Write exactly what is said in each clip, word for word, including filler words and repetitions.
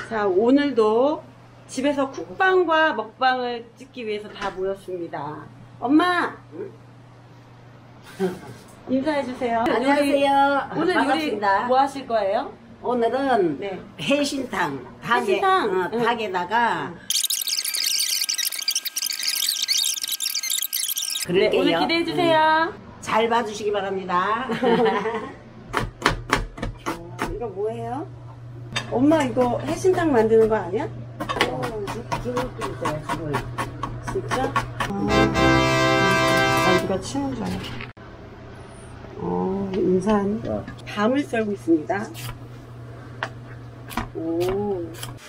자, 오늘도 집에서 쿡방과 먹방을 찍기 위해서 다 모였습니다. 엄마! 인사해주세요. 안녕하세요. 오늘 반갑습니다. 요리 뭐 하실 거예요? 오늘은 네. 해신탕, 닭에, 해신탕? 어, 응. 닭에다가 네, 그럴게요. 오늘 기대해주세요. 응. 잘 봐주시기 바랍니다. 이거 뭐예요? 엄마 이거 해신탕 만드는 거 아니야? 어, 죽을 끓일 거야, 죽을. 진짜? 아, 누가 치는 줄 알아. 어, 인산. 밤을 썰고 있습니다. 오.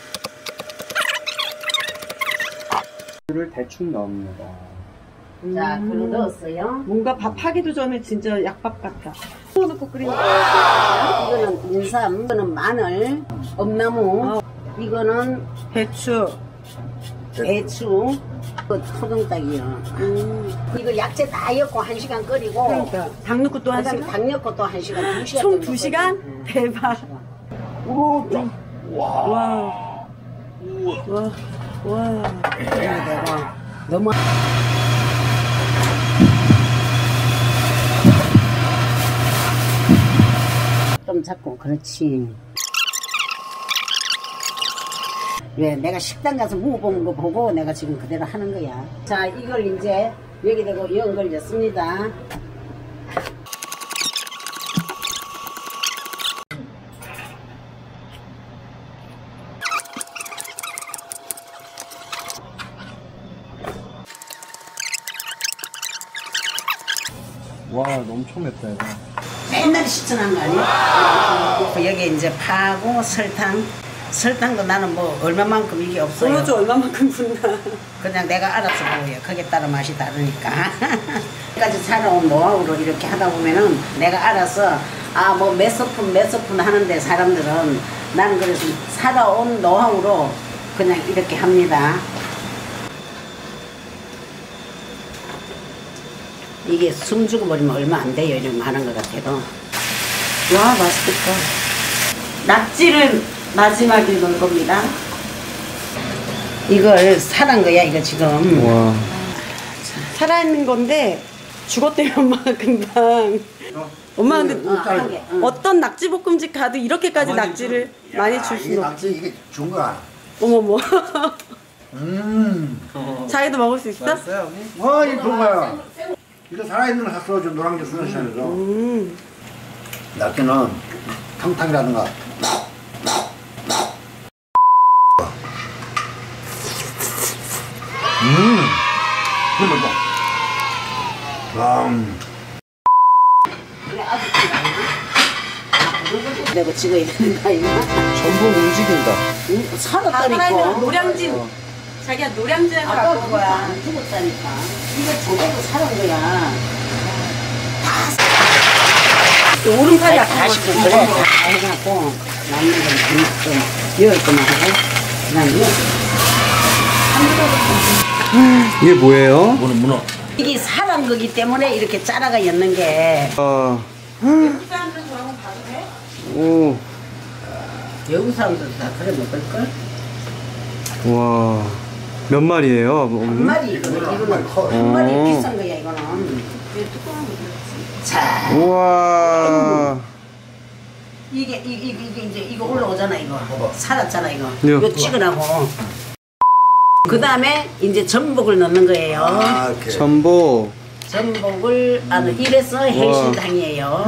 물을 대충 넣습니다. 자, 음. 그릇 넣었어요. 뭔가 밥 하기도 전에 진짜 약밥 같다. 넣고 끓이는 거예요? 이거는 인삼, 이거는 마늘, 엄나무, 어. 이거는 배추. 배추, 이거 토종닭이요. 음. 이거 약재 다 엮고 한 시간 끓이고, 그러니까. 닭 넣고 또 한 그다음에 시간? 닭 넣고 또 한 시간, 두 시간. 총 정도 두 시간? 끓여요. 대박. 오, 와. 와. 와. 와. 이렇게 되고, 너무. 좀 잡고, 그렇지. 왜 내가 식당 가서 먹어본 거 보고 내가 지금 그대로 하는 거야. 자, 이걸 이제 여기 대고 연걸렸습니다. 와, 엄청 맵다, 이거. 맨날 시청한 거 아니야? 여기 이제 파하고 설탕. 설탕도 나는 뭐 얼마만큼 이게 없어요. 보여줘 얼마만큼 분나. 그냥 내가 알아서 먹어요. 거기에 따라 맛이 다르니까. 까지 살아온 노하우로 이렇게 하다 보면은 내가 알아서 아 뭐 몇 스푼 몇 스푼 하는데 사람들은 나는 그래서 살아온 노하우로 그냥 이렇게 합니다. 이게 숨 죽어 버리면 얼마 안 돼요. 이렇게 하는 것 같아도. 와, 맛있겠다. 낙지를 마지막에 넣을 겁니다. 이걸 살한 거야 이거 지금. 와. 살아있는 건데 죽었대요 엄마가 금방. 엄마 근데 어, 한 개, 응. 어떤 낙지볶음집 가도 이렇게까지 낙지를 많이 줄 이게 수는 없지. 낙지 이게 좋은 거야. 어머머. 음. 자기도 먹을 수 있어? 맛있어요, 언니? 와, 이거 좋은 거야. 이거 살아있는 거 샀어. 좀 노란게 수능시장에서. 음. 낙지는 탕탕이라든가. 음. 그래 봐. 음. 내가 지금 이런 거 아니야? 전부 움직인다. 응? 아, 살았다니까. 살아있는 노량진. 자기가 노량진에서 아까 갖고 온 그거 거야. 안 죽었다니까. 이거 저대로 살은 거야. 오른팔이 다 아픈 시고 거지. 그래. 다 해갖고 남는 건좀 열거만 하고 그다음에 이게 뭐예요? 문어, 문어. 이게 살은 거기 때문에 이렇게 짜라가 였는 게 아, 외국 사람들 저런 거 봐도 돼? 오, 외국 사람들도 다 그래 먹을걸? 와. 몇 마리예요? 한 어머니? 마리 이거는 이거는 커. 한 마리 어. 비싼 거야 이거는. 자 우와. 이게 이, 이, 이게 이제 이거 올라오잖아 이거 살았잖아 이거 네. 이거 찍으라고. 그 다음에 이제 전복을 넣는 거예요. 아, 이렇게. 전복. 전복을 아는 이래서 해신탕이에요.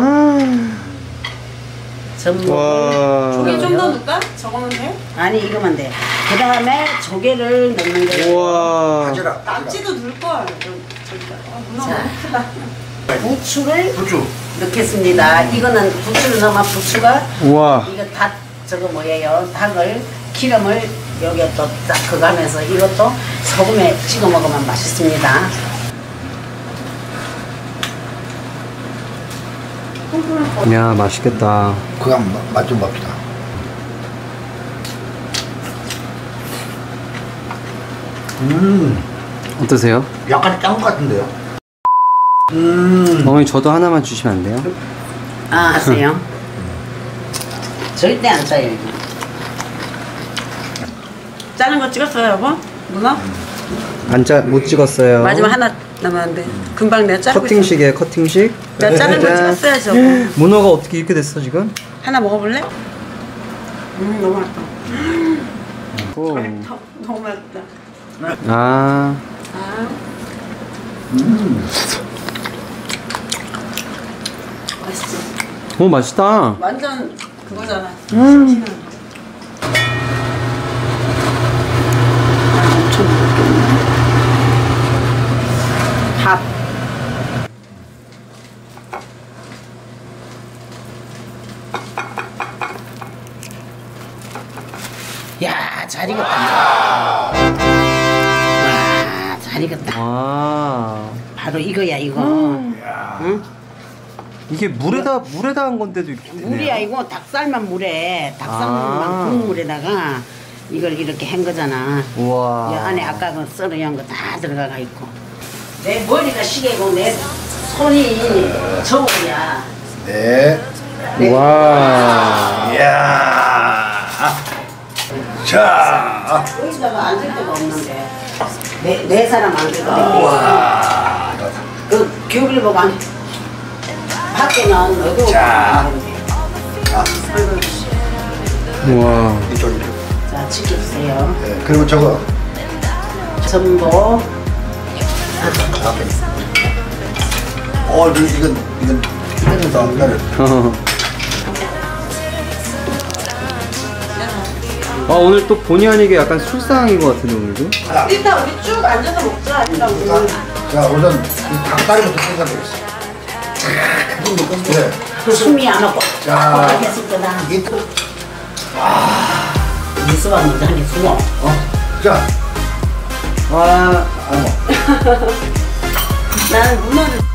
전복을 와. 조개 좀 더 넣을까? 저거면 돼? 아니 이거만 돼. 그 다음에 조개를 넣는 거예요. 우와. 바지락. 낙지도 넣을걸. 저기다. 아, 문어 자. 너무 크다. 부추를 부추. 넣겠습니다. 이거는 부추를 넣으면 부추가 우와. 이거 닭 저거 뭐예요? 닭을 기름을 여기에 또 딱 그거 하면서 이것도 소금에 찍어 먹으면 맛있습니다. 야, 맛있겠다. 그거 맛 좀 봅시다. 음. 어떠세요? 약간 짠 것 같은데요? 음. 어머니 저도 하나만 주시면 안 돼요? 아, 하세요? 절대 안 짜요, 이거. 자른 거 찍었어요, 여보? 문어? 안 짜, 못 찍었어요. 마지막 하나 남았는데 금방 내가 자르고 있어. 커팅식이에요, 커팅식. 내가 자른 거 찍었어야지, 여보. 문어가 어떻게 이렇게 됐어, 지금? 하나 먹어볼래? 음, 너무 맛있다. 오. 더, 너무 맛있다. 아, 아, 음. 맛있어. 오, 맛있다. 완전 그거잖아. 음. 엄청 먹겠네. 밥. 야, 잘 익었다. 와, 잘 익었다. 아. 바로 이거야, 이거. 응? 이게 물에다, 물에다 한 건데도 이렇게 되네요. 물이야, 이거 닭살만 물에, 닭살만 아. 구운 물에다가 이걸 이렇게 한 거잖아. 우와. 이 안에 아까 그 썰어 한 거 다 들어가 있고. 내 머리가 시계고 내 손이 저울이야. 네. 와. 이야. 자. 여기다가 앉을 데가 없는데. 네, 네 사람 앉을 데가 없고. 와. 그 교육을 보고 안 밖에는 어두워. 자. 아, 우와. 이쪽이요. 자, 지켜주세요. 네. 그리고 저거. 전복. 앞에. 어, 이건 이건 이건. 이건 이거를. 아, 오늘 또 본의 아니게 약간 술상인 것 같은데, 오늘도? 하나. 일단 우리 쭉 앉아서 먹자. 일단 우리. 자, 우선 이 닭다리부터 생각 되겠어. 그래. 숨이 안 왔고. 자. 했을 거다. 이. 미소가 먼저 한개 숨어. 어. 자. 와. 아이고. 나는 문어를.